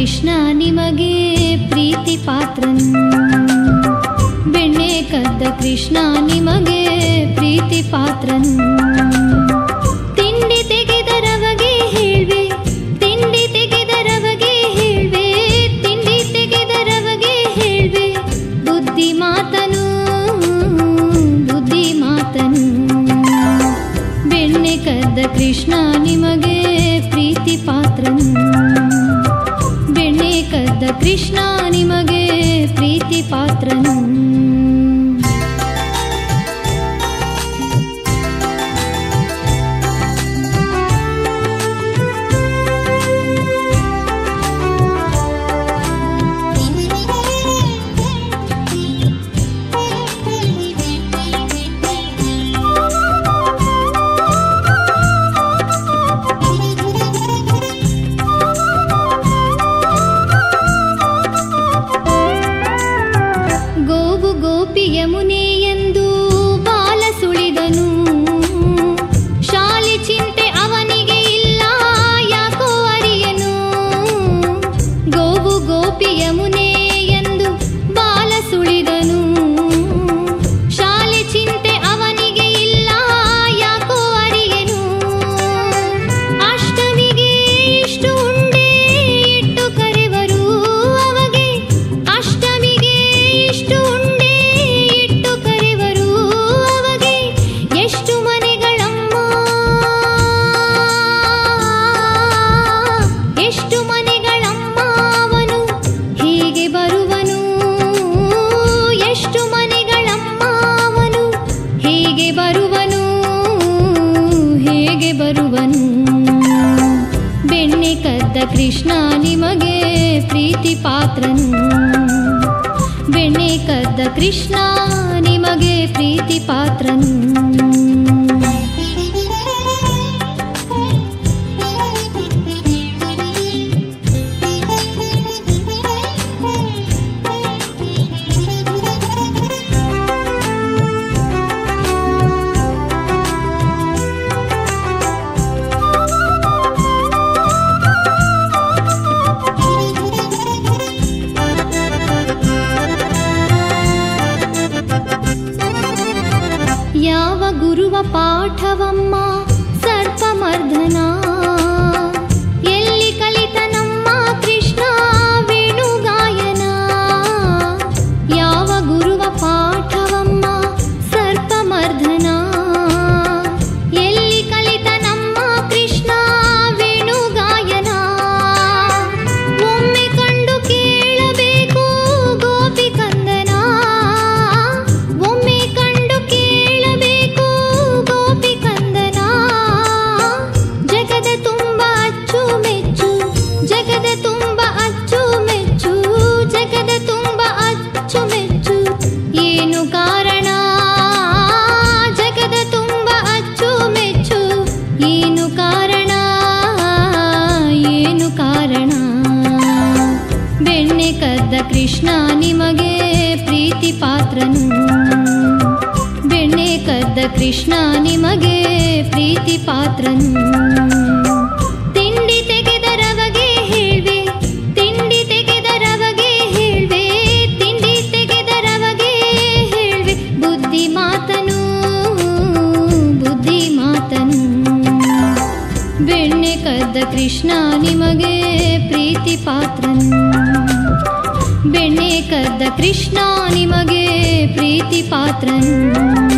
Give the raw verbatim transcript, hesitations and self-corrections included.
ಕೃಷ್ಣ ನಿಮಗೆ ಪ್ರೀತಿ ಪಾತ್ರನು. ಬೆಣ್ಣೆ ಕದ್ದ ಕೃಷ್ಣ ನಿಮಗೆ ಪ್ರೀತಿ ಪಾತ್ರನು. ತಿಂಡಿ ತೆಗೆದರವಗೆ ಹೇಳ್ವೆ, ತಿಂಡಿ ತೆಗೆದರವಗೆ ಹೇಳ್ವೆ, ತಿಂಡಿ ತೆಗೆದರವಗೆ ಹೇಳ್ವೆ, ಬುದ್ಧಿ ಮಾತನು ಬುದ್ಧಿ ಮಾತನು. ಬೆಣ್ಣೆ ಕದ್ದ ಕೃಷ್ಣ ನಿಮಗೆ ಪ್ರೀತಿ ಪಾತ್ರನು. ಬೆಣ್ಣೆ ಕದ್ದ ಕೃಷ್ಣ ನಿಮಗೆ ಪ್ರೀತಿ ಪಾತ್ರನು. ಯಮುನೆಯೆಂದು ಬಾಲ ಸುಳಿದನು. ಶಾಲೆ ಚಿಂತೆ ಅವನಿಗೆ ಇಲ್ಲ ಯಾಕೋ ಅರಿಯನು. ಗೋವು ಗೋಪಿ ಯಮುನೆಯೆಂದು ಬಾಲ ಸುಳಿದನು. ಶಾಲೆ ಚಿಂತೆ ಅವನಿಗೆ ಇಲ್ಲ ಯಾಕೋ ಅರಿಯನು. ಅಷ್ಟಮಿಗೆ ಇಷ್ಟು ಉಂಡೆ ಇಟ್ಟು ಕರೆವರು ಅವಗೆ. ಅಷ್ಟಮಿಗೆ ಇಷ್ಟು ಉಂಡೆ ಎಷ್ಟು ಮನೆಗಳಮ್ಮ ಎಷ್ಟು ಮನೆಗಳಮ್ಮ ಅವನು ಹೇಗೆ ಬರುವನು. ಎಷ್ಟು ಮನೆಗಳಮ್ಮ ಅವನು ಹೇಗೆ ಬರುವನು ಹೇಗೆ ಬರುವನು. ಬೆಣ್ಣೆ ಕದ್ದ ಕೃಷ್ಣ ನಿಮಗೆ ಪ್ರೀತಿ ಪಾತ್ರನು. ಬೆಣ್ಣೆ ಕದ್ದ ಕೃಷ್ಣ ನಿಮಗೆ ಪ್ರೀತಿ ಪಾತ್ರನು. ಯಾವ ಗುರುವ ಪಾಠವಮ್ಮ ಸರ್ಪಮರ್ದನ. ಎಲ್ಲಿ ಕಲಿತ ನಮ್ಮ ಕೃಷ್ಣ ವೇಣುಗಾಯನ. ಯಾವ ಗುರುವ ಪಾಠವಮ್ಮ ಸರ್ಪಮರ್ದನ. ಎಲ್ಲಿ ಕಲಿತ ನಮ್ಮ ಕೃಷ್ಣ ವೇಣುಗಾಯನ. ಒಮ್ಮೆ ಕಂಡು ಕೇಳಬೇಕು ಗೋಪಿ ಕಂದನ. ಒಮ್ಮೆ ಕಂಡು ಕೇಳಬೇಕು ಗೋಪಿ ಕಂದನ. ಜಗದ ತುಂಬ ಅಚ್ಚುಮೆಚ್ಚು, ಜಗದ ತುಂಬ ಅಚ್ಚುಮೆಚ್ಚು, ಜಗದ ತುಂಬ ಅಚ್ಚುಮೆಚ್ಚು. ಏನು ಕಾರಣ ಜಗದ ತುಂಬ ಅಚ್ಚುಮೆಚ್ಚು. ಏನು ಕಾರಣ ಏನು ಕಾರಣ. ಬೆಣ್ಣೆ ಕದ್ದ ಕೃಷ್ಣ ನಿಮಗೆ ಪ್ರೀತಿ ಪಾತ್ರನು. ಬೆಣ್ಣೆ ಕದ್ದ ಕೃಷ್ಣ ನಿಮಗೆ ಪ್ರೀತಿ ಪಾತ್ರನು. ತಿಂಡಿ ತೆಗೆದರವಗೆ ಹೇಳ್ವೆ, ತಿಂಡಿ ತೆಗೆದರವಗೆ ಹೇಳ್ವೆ, ತಿಂಡಿ ತೆಗೆದರವಗೆ ಹೇಳ್ವೆ, ಬುದ್ಧಿ ಮಾತನು ಬುದ್ಧಿ ಮಾತನು. ಬೆಣ್ಣೆ ಕದ್ದ ಕೃಷ್ಣ ನಿಮಗೆ ಪ್ರೀತಿ ಪಾತ್ರನು. ಬೆಣ್ಣೆ ಕದ್ದ ಕೃಷ್ಣ ನಿಮಗೆ ಪ್ರೀತಿ ಪಾತ್ರನು.